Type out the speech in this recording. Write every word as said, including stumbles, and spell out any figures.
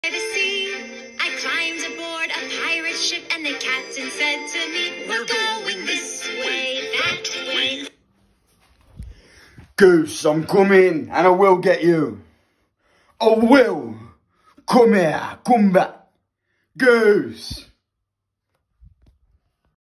the sea, I climbed aboard a pirate ship, and the captain said to me, we're going this way, that way. Goose, I'm coming, and I will get you. I will. Come here, come back. Goose.